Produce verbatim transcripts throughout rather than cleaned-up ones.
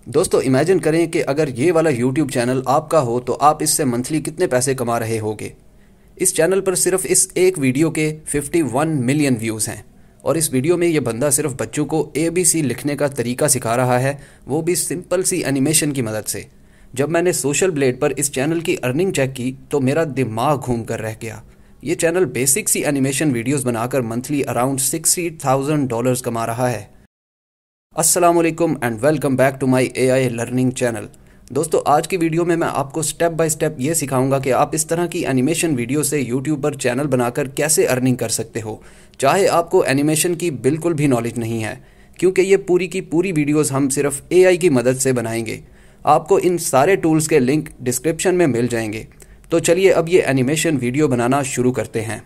दोस्तों इमेजिन करें कि अगर ये वाला यूट्यूब चैनल आपका हो तो आप इससे मंथली कितने पैसे कमा रहे होगे। इस चैनल पर सिर्फ इस एक वीडियो के इक्यावन मिलियन व्यूज़ हैं और इस वीडियो में ये बंदा सिर्फ बच्चों को ए बी सी लिखने का तरीका सिखा रहा है, वो भी सिंपल सी एनिमेशन की मदद से। जब मैंने सोशल ब्लेड पर इस चैनल की अर्निंग चेक की तो मेरा दिमाग घूम कर रह गया। ये चैनल बेसिक सी एनिमेशन वीडियोस बनाकर monthly around sixty thousand dollars कमा रहा है। अस्सलाम वालेकुम and welcome back to my AI learning channel. दोस्तों आज की वीडियो में मैं आपको स्टेप बाय स्टेप ये सिखाऊंगा कि आप इस तरह की एनिमेशन वीडियो से यूट्यूब पर चैनल बनाकर कैसे अर्निंग कर सकते हो, चाहे आपको एनिमेशन की बिल्कुल भी नॉलेज नहीं है, क्योंकि ये पूरी की पूरी वीडियोस हम सिर्फ एआई की मदद से बनाएंगे। आपको इन सारे टूल्स के लिंक डिस्क्रिप्शन में मिल जाएंगे। तो चलिए अब ये एनिमेशन वीडियो बनाना शुरू करते हैं।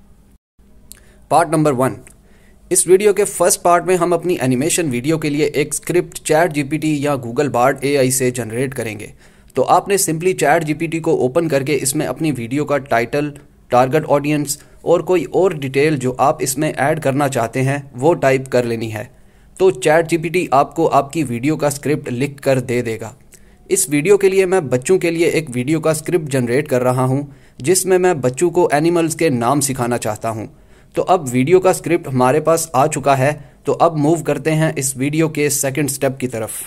Part number one. इस वीडियो के फर्स्ट पार्ट में हम अपनी एनिमेशन वीडियो के लिए एक स्क्रिप्ट चैट जीपीटी या गूगल बार्ड एआई से जनरेट करेंगे। तो आपने सिंपली चैट जीपीटी को ओपन करके इसमें अपनी वीडियो का टाइटल, टारगेट ऑडियंस और कोई और डिटेल जो आप इसमें ऐड करना चाहते हैं वो टाइप कर लेनी है। तो चैट जीपीटी आपको आपकी वीडियो का स्क्रिप्ट लिख कर दे देगा। इस वीडियो के लिए मैं बच्चों के लिए एक वीडियो का स्क्रिप्ट जनरेट कर रहा हूं, जिसमें मैं बच्चों को एनिमल्स के नाम सिखाना चाहता हूं। तो अब वीडियो का स्क्रिप्ट हमारे पास आ चुका है, तो अब मूव करते हैं इस वीडियो के सेकंड स्टेप की तरफ।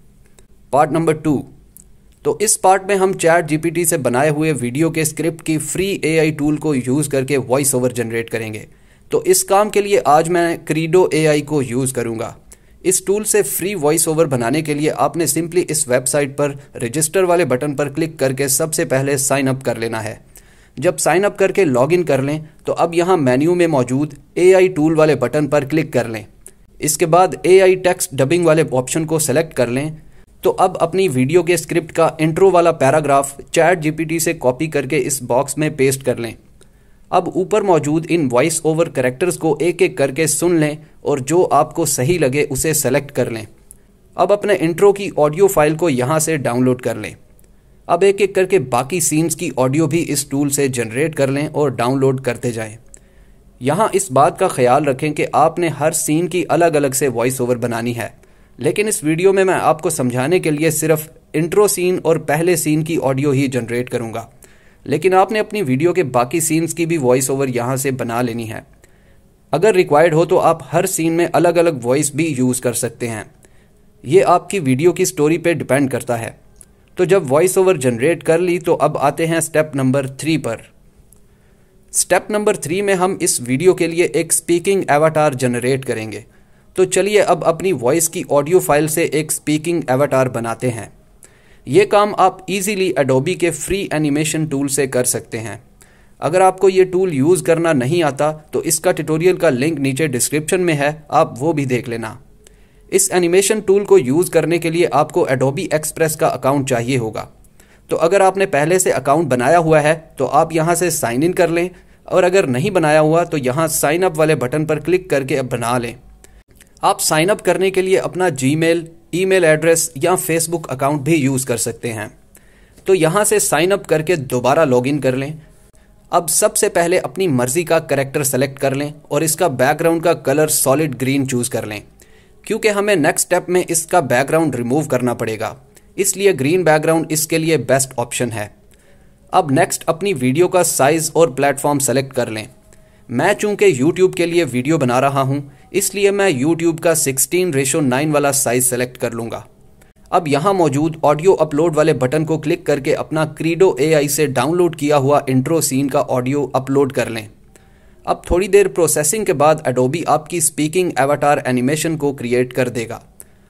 Part number two. तो इस पार्ट में हम चैट जीपीटी से बनाए हुए वीडियो के स्क्रिप्ट की फ्री एआई टूल को यूज़ करके वॉइस ओवर जनरेट करेंगे। तो इस काम के लिए आज मैं क्रीडो एआई को यूज़ करूँगा। इस टूल से फ्री वॉइस ओवर बनाने के लिए आपने सिंपली इस वेबसाइट पर रजिस्टर वाले बटन पर क्लिक करके सबसे पहले साइन अप कर लेना है। जब साइन अप करके लॉगिन कर लें तो अब यहाँ मेन्यू में मौजूद एआई टूल वाले बटन पर क्लिक कर लें। इसके बाद एआई टेक्स्ट डबिंग वाले ऑप्शन को सेलेक्ट कर लें। तो अब अपनी वीडियो के स्क्रिप्ट का इंट्रो वाला पैराग्राफ चैट जीपीटी से कॉपी करके इस बॉक्स में पेस्ट कर लें। अब ऊपर मौजूद इन वॉइस ओवर कैरेक्टर्स को एक एक करके सुन लें और जो आपको सही लगे उसे सेलेक्ट कर लें। अब अपने इंट्रो की ऑडियो फाइल को यहाँ से डाउनलोड कर लें। अब एक एक करके बाकी सीन्स की ऑडियो भी इस टूल से जनरेट कर लें और डाउनलोड करते जाएं। यहाँ इस बात का ख्याल रखें कि आपने हर सीन की अलग अलग से वॉइस ओवर बनानी है, लेकिन इस वीडियो में मैं आपको समझाने के लिए सिर्फ इंट्रो सीन और पहले सीन की ऑडियो ही जनरेट करूँगा, लेकिन आपने अपनी वीडियो के बाकी सीन्स की भी वॉइस ओवर यहाँ से बना लेनी है। अगर रिक्वायर्ड हो तो आप हर सीन में अलग अलग वॉइस भी यूज़ कर सकते हैं। ये आपकी वीडियो की स्टोरी पे डिपेंड करता है। तो जब वॉइस ओवर जनरेट कर ली तो अब आते हैं स्टेप नंबर थ्री पर। स्टेप नंबर थ्री में हम इस वीडियो के लिए एक स्पीकिंग एवाटार जनरेट करेंगे। तो चलिए अब अपनी वॉइस की ऑडियो फाइल से एक स्पीकिंग एवाटार बनाते हैं। ये काम आप इजीली एडोबी के फ्री एनिमेशन टूल से कर सकते हैं। अगर आपको ये टूल यूज़ करना नहीं आता तो इसका ट्यूटोरियल का लिंक नीचे डिस्क्रिप्शन में है, आप वो भी देख लेना। इस एनिमेशन टूल को यूज़ करने के लिए आपको एडोबी एक्सप्रेस का अकाउंट चाहिए होगा। तो अगर आपने पहले से अकाउंट बनाया हुआ है तो आप यहाँ से साइन इन कर लें, और अगर नहीं बनाया हुआ तो यहाँ साइन अप वाले बटन पर क्लिक करके अब बना लें। आप साइन अप करने के लिए अपना जीमेल, ईमेल एड्रेस या फेसबुक अकाउंट भी यूज़ कर सकते हैं। तो यहाँ से साइन अप करके दोबारा लॉगिन कर लें। अब सबसे पहले अपनी मर्ज़ी का कैरेक्टर सेलेक्ट कर लें और इसका बैकग्राउंड का कलर सॉलिड ग्रीन चूज़ कर लें, क्योंकि हमें नेक्स्ट स्टेप में इसका बैकग्राउंड रिमूव करना पड़ेगा, इसलिए ग्रीन बैकग्राउंड इसके लिए बेस्ट ऑप्शन है। अब नेक्स्ट अपनी वीडियो का साइज़ और प्लेटफॉर्म सेलेक्ट कर लें। मैं चूंकि यूट्यूब के लिए वीडियो बना रहा हूं, इसलिए मैं यूट्यूब का सिक्सटीन रेशो नाइन वाला साइज सेलेक्ट कर लूँगा। अब यहाँ मौजूद ऑडियो अपलोड वाले बटन को क्लिक करके अपना क्रीडो एआई से डाउनलोड किया हुआ इंट्रो सीन का ऑडियो अपलोड कर लें। अब थोड़ी देर प्रोसेसिंग के बाद एडोबी आपकी स्पीकिंग एवाटार एनिमेशन को क्रिएट कर देगा।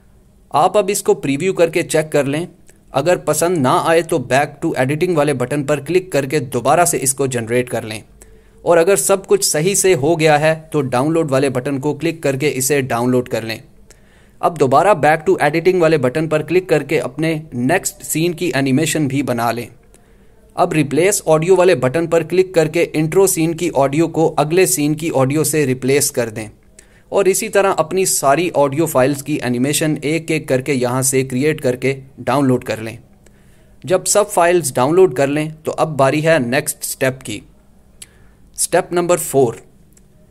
आप अब इसको प्रीव्यू करके चेक कर लें। अगर पसंद ना आए तो बैक टू एडिटिंग वाले बटन पर क्लिक करके दोबारा से इसको जनरेट कर लें, और अगर सब कुछ सही से हो गया है तो डाउनलोड वाले बटन को क्लिक करके इसे डाउनलोड कर लें। अब दोबारा बैक टू एडिटिंग वाले बटन पर क्लिक करके अपने नेक्स्ट सीन की एनिमेशन भी बना लें। अब रिप्लेस ऑडियो वाले बटन पर क्लिक करके इंट्रो सीन की ऑडियो को अगले सीन की ऑडियो से रिप्लेस कर दें, और इसी तरह अपनी सारी ऑडियो फाइल्स की एनिमेशन एक एक करके यहाँ से क्रिएट करके डाउनलोड कर लें। जब सब फाइल्स डाउनलोड कर लें तो अब बारी है नेक्स्ट स्टेप की। Step number four.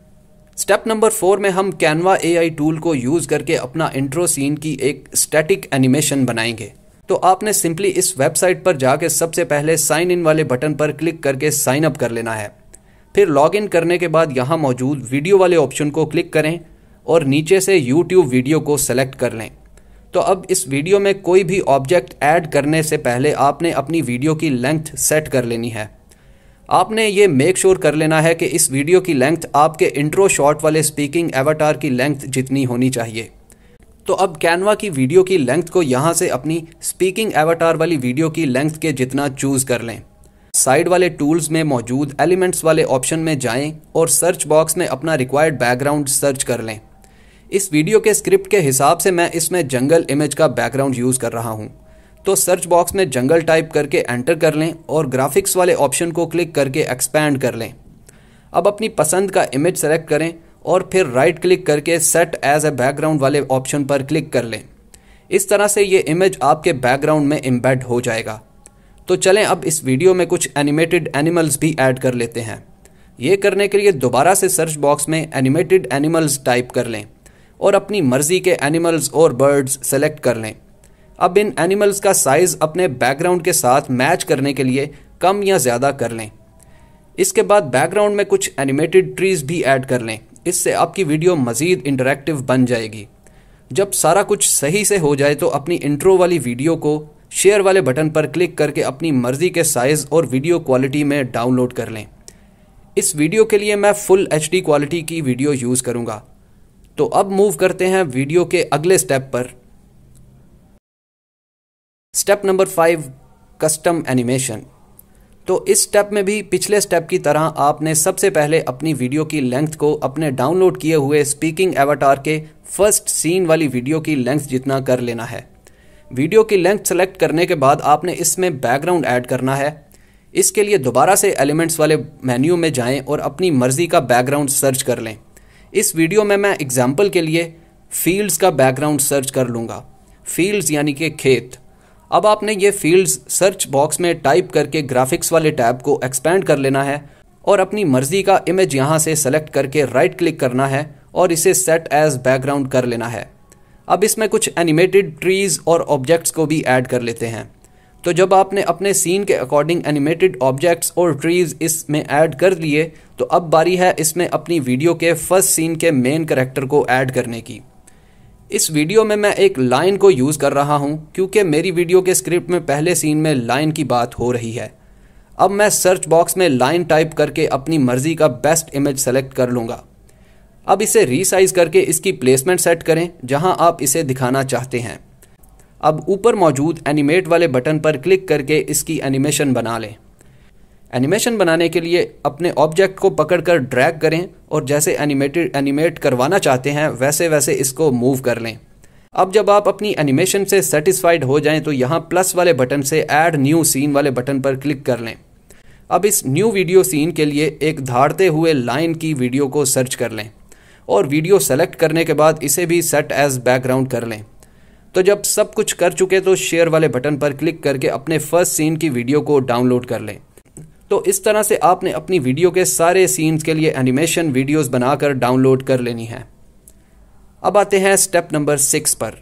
Step number four में हम कैनवा एआई टूल को यूज करके अपना इंट्रो सीन की एक स्टैटिक एनिमेशन बनाएंगे। तो आपने सिंपली इस वेबसाइट पर जाके सबसे पहले साइन इन वाले बटन पर क्लिक करके साइन अप कर लेना है। फिर लॉग इन करने के बाद यहाँ मौजूद वीडियो वाले ऑप्शन को क्लिक करें और नीचे से यूट्यूब वीडियो को सेलेक्ट कर लें। तो अब इस वीडियो में कोई भी ऑब्जेक्ट ऐड करने से पहले आपने अपनी वीडियो की लेंथ सेट कर लेनी है। आपने ये मेक श्योर कर लेना है कि इस वीडियो की लेंथ आपके इंट्रो शॉट वाले स्पीकिंग एवाटार की लेंथ जितनी होनी चाहिए। तो अब कैनवा की वीडियो की लेंथ को यहाँ से अपनी स्पीकिंग एवाटार वाली वीडियो की लेंथ के जितना चूज कर लें। साइड वाले टूल्स में मौजूद एलिमेंट्स वाले ऑप्शन में जाएं और सर्च बॉक्स में अपना रिक्वायर्ड बैकग्राउंड सर्च कर लें। इस वीडियो के स्क्रिप्ट के हिसाब से मैं इसमें जंगल इमेज का बैकग्राउंड यूज़ कर रहा हूँ। तो सर्च बॉक्स में जंगल टाइप करके एंटर कर लें और ग्राफिक्स वाले ऑप्शन को क्लिक करके एक्सपैंड कर लें। अब अपनी पसंद का इमेज सेलेक्ट करें और फिर राइट क्लिक करके सेट एज ए बैकग्राउंड वाले ऑप्शन पर क्लिक कर लें। इस तरह से ये इमेज आपके बैकग्राउंड में एम्बेड हो जाएगा। तो चलें अब इस वीडियो में कुछ एनिमेटेड एनिमल्स भी ऐड कर लेते हैं। ये करने के लिए दोबारा से सर्च बॉक्स में एनिमेटेड एनिमल्स टाइप कर लें और अपनी मर्जी के एनिमल्स और बर्ड्स सेलेक्ट कर लें। अब इन एनिमल्स का साइज अपने बैकग्राउंड के साथ मैच करने के लिए कम या ज़्यादा कर लें। इसके बाद बैकग्राउंड में कुछ एनिमेटेड ट्रीज भी ऐड कर लें। इससे आपकी वीडियो मज़ीद इंटरैक्टिव बन जाएगी। जब सारा कुछ सही से हो जाए तो अपनी इंट्रो वाली वीडियो को शेयर वाले बटन पर क्लिक करके अपनी मर्जी के साइज़ और वीडियो क्वालिटी में डाउनलोड कर लें। इस वीडियो के लिए मैं फुल एच डी क्वालिटी की वीडियो यूज़ करूँगा। तो अब मूव करते हैं वीडियो के अगले स्टेप पर। Step number five, custom animation. तो इस स्टेप में भी पिछले स्टेप की तरह आपने सबसे पहले अपनी वीडियो की लेंथ को अपने डाउनलोड किए हुए स्पीकिंग एवाटार के फर्स्ट सीन वाली वीडियो की लेंथ जितना कर लेना है। वीडियो की लेंथ सेलेक्ट करने के बाद आपने इसमें बैकग्राउंड ऐड करना है। इसके लिए दोबारा से एलिमेंट्स वाले मेन्यू में जाएं और अपनी मर्जी का बैकग्राउंड सर्च कर लें। इस वीडियो में मैं एग्जाम्पल के लिए फील्ड्स का बैकग्राउंड सर्च कर लूँगा। फील्ड्स यानी कि खेत। अब आपने ये फील्ड्स सर्च बॉक्स में टाइप करके ग्राफिक्स वाले टैब को एक्सपैंड कर लेना है और अपनी मर्जी का इमेज यहाँ से सेलेक्ट करके राइट क्लिक करना है और इसे सेट एज बैकग्राउंड कर लेना है। अब इसमें कुछ एनिमेटेड ट्रीज और ऑब्जेक्ट्स को भी ऐड कर लेते हैं। तो जब आपने अपने सीन के अकॉर्डिंग एनिमेटेड ऑब्जेक्ट्स और ट्रीज इसमें ऐड कर लिए तो अब बारी है इसमें अपनी वीडियो के फर्स्ट सीन के मेन कैरेक्टर को ऐड करने की। इस वीडियो में मैं एक लाइन को यूज़ कर रहा हूं क्योंकि मेरी वीडियो के स्क्रिप्ट में पहले सीन में लाइन की बात हो रही है। अब मैं सर्च बॉक्स में लाइन टाइप करके अपनी मर्जी का बेस्ट इमेज सेलेक्ट कर लूँगा। अब इसे रीसाइज करके इसकी प्लेसमेंट सेट करें जहां आप इसे दिखाना चाहते हैं। अब ऊपर मौजूद एनिमेट वाले बटन पर क्लिक करके इसकी एनिमेशन बना लें। एनिमेशन बनाने के लिए अपने ऑब्जेक्ट को पकड़कर ड्रैग करें और जैसे एनिमेटेड एनिमेट करवाना चाहते हैं वैसे वैसे इसको मूव कर लें। अब जब आप अपनी एनिमेशन से सेटिस्फाइड हो जाएं तो यहाँ प्लस वाले बटन से ऐड न्यू सीन वाले बटन पर क्लिक कर लें। अब इस न्यू वीडियो सीन के लिए एक धारते हुए लाइन की वीडियो को सर्च कर लें और वीडियो सेलेक्ट करने के बाद इसे भी सेट एज बैकग्राउंड कर लें। तो जब सब कुछ कर चुके तो शेयर वाले बटन पर क्लिक करके अपने फर्स्ट सीन की वीडियो को डाउनलोड कर लें। तो इस तरह से आपने अपनी वीडियो के सारे सीन्स के लिए एनिमेशन वीडियोस बनाकर डाउनलोड कर लेनी है। अब आते हैं स्टेप नंबर सिक्स पर।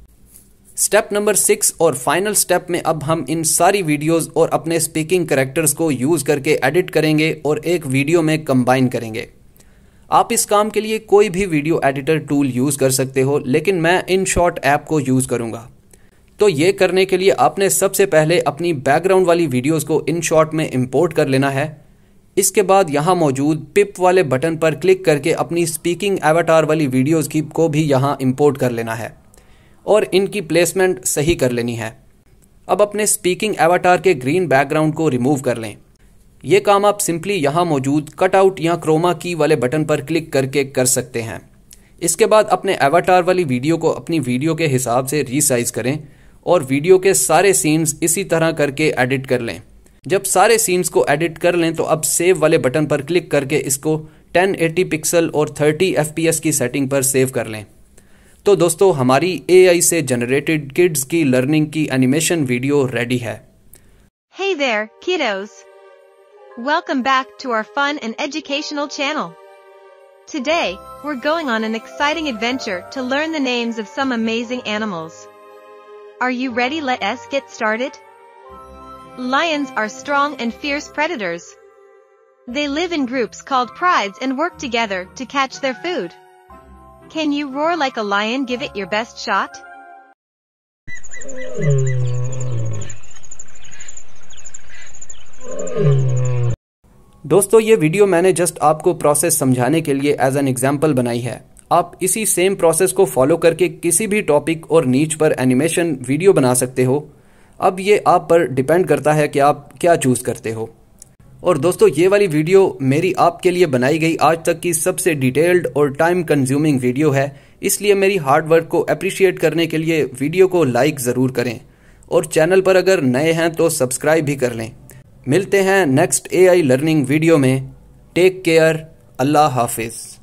स्टेप नंबर सिक्स और फाइनल स्टेप में अब हम इन सारी वीडियोस और अपने स्पीकिंग कैरेक्टर्स को यूज़ करके एडिट करेंगे और एक वीडियो में कंबाइन करेंगे। आप इस काम के लिए कोई भी वीडियो एडिटर टूल यूज़ कर सकते हो, लेकिन मैं InShot ऐप को यूज़ करूँगा। तो ये करने के लिए आपने सबसे पहले अपनी बैकग्राउंड वाली वीडियोस को InShot में इंपोर्ट कर लेना है। इसके बाद यहाँ मौजूद पिप वाले बटन पर क्लिक करके अपनी स्पीकिंग एवाटार वाली वीडियोस की को भी यहाँ इंपोर्ट कर लेना है और इनकी प्लेसमेंट सही कर लेनी है। अब अपने स्पीकिंग एवाटार के ग्रीन बैकग्राउंड को रिमूव कर लें। ये काम आप सिंपली यहाँ मौजूद कटआउट या क्रोमा की वाले बटन पर क्लिक करके कर सकते हैं। इसके बाद अपने एवाटार वाली वीडियो को अपनी वीडियो के हिसाब से रीसाइज करें और वीडियो के सारे सीन्स इसी तरह करके एडिट कर लें। जब सारे सीन्स को एडिट कर लें तो अब सेव वाले बटन पर क्लिक करके इसको टेन एटी पिक्सल और थर्टी एफ पी एस की सेटिंग पर सेव कर लें। तो दोस्तों हमारी ए आई से जनरेटेड किड्स की लर्निंग की एनिमेशन वीडियो रेडी है। Hey there, kiddos. Welcome back to our fun and educational channel. Today, we're going on an exciting adventure to learn the names of some amazing animals. Are you ready? Let us get started. Lions are strong and fierce predators. They live in groups called prides and work together to catch their food. Can you roar like a lion? Give it your best shot. दोस्तों ये video मैंने just आपको process समझाने के लिए as an example बनाई है। आप इसी सेम प्रोसेस को फॉलो करके किसी भी टॉपिक और नीच पर एनिमेशन वीडियो बना सकते हो। अब ये आप पर डिपेंड करता है कि आप क्या चूज़ करते हो। और दोस्तों ये वाली वीडियो मेरी आपके लिए बनाई गई आज तक की सबसे डिटेल्ड और टाइम कंज्यूमिंग वीडियो है, इसलिए मेरी हार्ड वर्क को अप्रिशिएट करने के लिए वीडियो को लाइक ज़रूर करें और चैनल पर अगर नए हैं तो सब्सक्राइब भी कर लें। मिलते हैं next A I learning video में। Take care. अल्लाह हाफिज़।